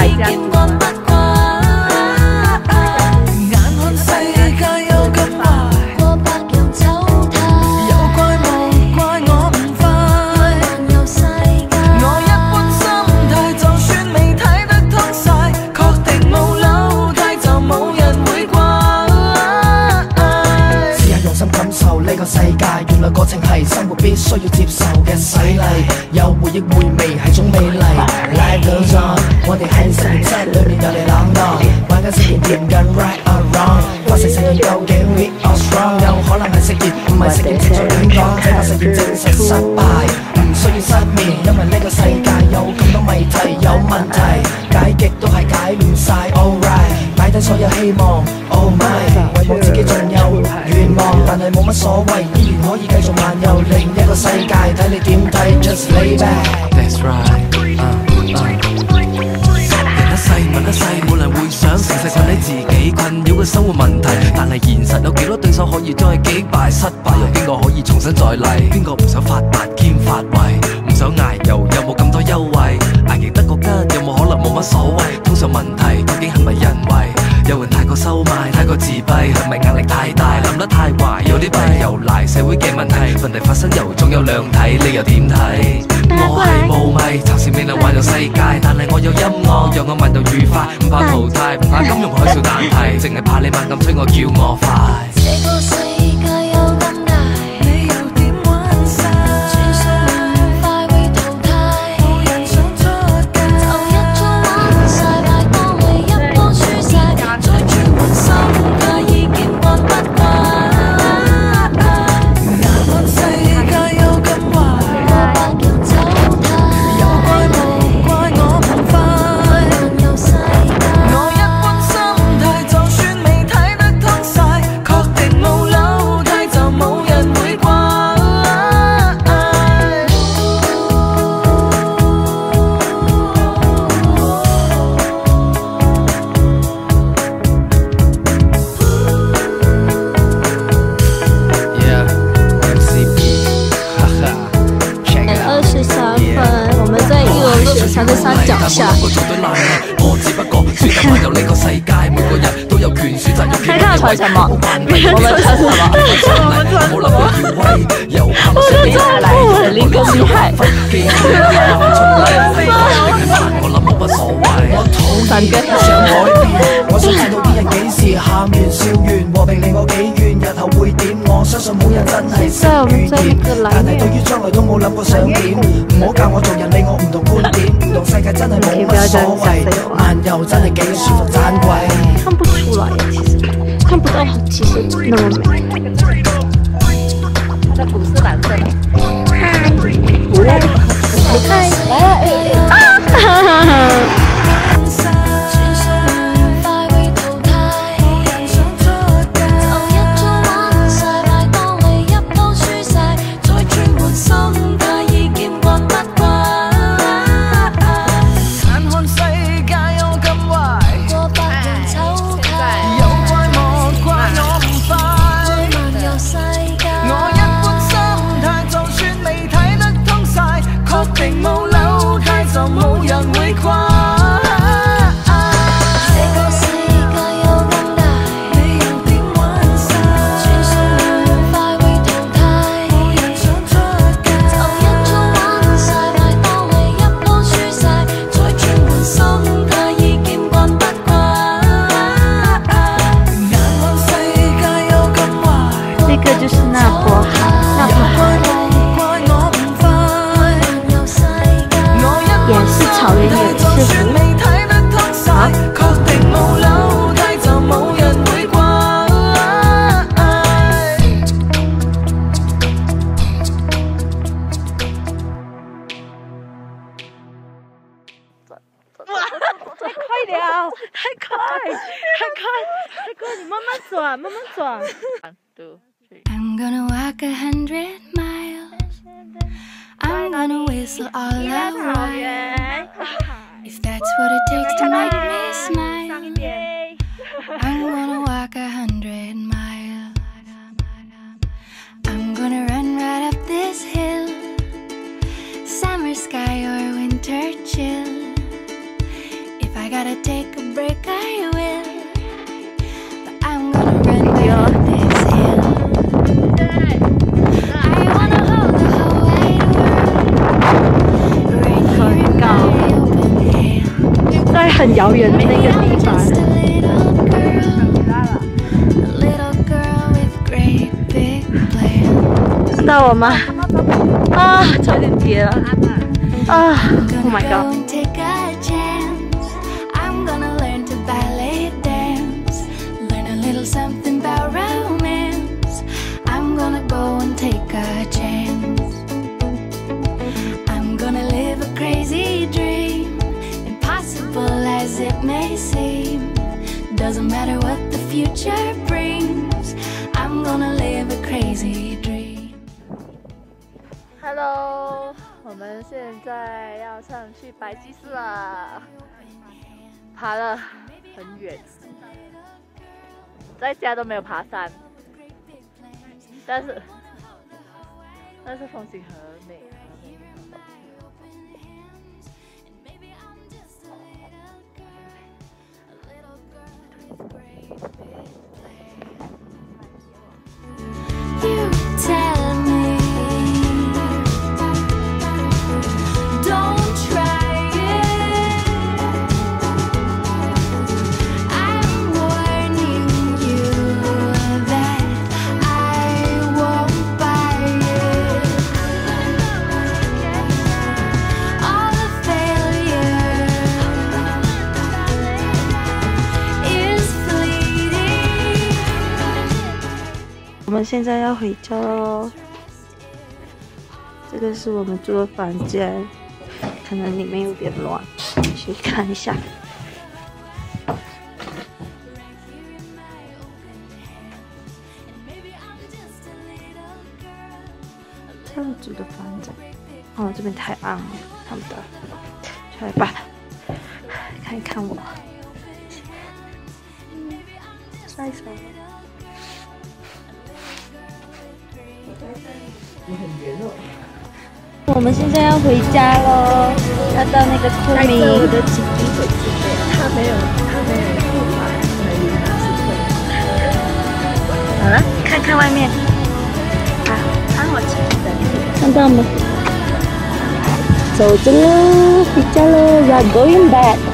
败家子吗？ 世界原來過程係生活必須要接受嘅洗禮，有回憶回味係種美麗。Life goes on， 我哋喺實驗室裏面有你朗蕩，玩緊實驗驗緊 right or wrong， 發成實驗究竟 we are strong， 有可能係實驗唔係實驗程序點講，這個實驗證實失敗，唔需要失眠，因為呢個世界有咁多謎題有問題，解極都係解唔晒 alright， 擺低所有希望 oh my， 遺忘自己仲有願望，但係冇乜所謂，依然可以繼續漫遊另一個世界，睇你點睇 just lay back。That's right。人一世問一世，冇人會想成世困喺自己困擾嘅生活問題，但係現實有幾多對手可以將佢擊敗？失敗又邊個可以重新再嚟？邊個唔想發達兼發圍？唔想捱又有冇咁多優惠？捱極得個吉有冇可能冇乜所謂？通常問題究竟係咪人為？有人太過收買，太過自閉，係咪壓力太大？諗得太壞，有啲弊又賴社會嘅問題，問題發生又總有兩睇，你又點睇？我係無迷，暫時未能環遊世界，但係我有音樂，讓我漫遊愉快，唔怕淘汰，唔怕金融海嘯難題，淨係怕你猛咁催我叫我快。 它在山腳下。看看穿什麼？我們穿什麼？我就知道我很厲害。三個。我想睇到啲人幾時喊完笑完，和平離我幾遠，日後會點？我相信冇人真係識預言，但係對於將來都冇諗過想點。唔好教我做人，理我唔同觀點，唔同世界真係冇乜所謂，漫遊真係幾舒服盞鬼。看不出來，其實看不到，其實那麼美。它的骨是藍色的。嗨，嗨，來。 I'm gonna walk 100 miles. I'm gonna whistle all the while. If that's what it takes to make me smile. I'm gonna walk 100 miles. I'm gonna run right up this hill. Summer sky or winter chill. If I gotta take a break, I will. But I'm gonna run down this hill. I wanna hold the whole wide world right here in my open hand. 在很遥远的那个地方。 Just a little girl with great big plans. 看到我吗？啊，差点跌了。啊 ！Oh my god！ Go and take a chance. I'm gonna learn to ballet dance. Learn a little something about romance. I'm gonna go and take a chance. I'm gonna live a crazy dream. Impossible as it may seem. Doesn't matter what the future brings. I'm gonna live a crazy dream. Hello， 我们现在要上去白鸡寺了，爬了很远，在家都没有爬山，但是风景很美。 You tell me, don't try it. I'm warning you that I won't buy it. All the failure is fleeting. 我们现在要回家喽。这个是我们住的房间，可能里面有点乱，去看一下。这样住的房子，哦，这边太暗了，看不到。出来吧，看一看我，晒手。 我们现在要回家喽，要到那个昆明。我的紧急手机他没有付款，所以他是退。好了，看看外面。啊，我记得。看到吗？走着喽，回家喽 ，We are going back。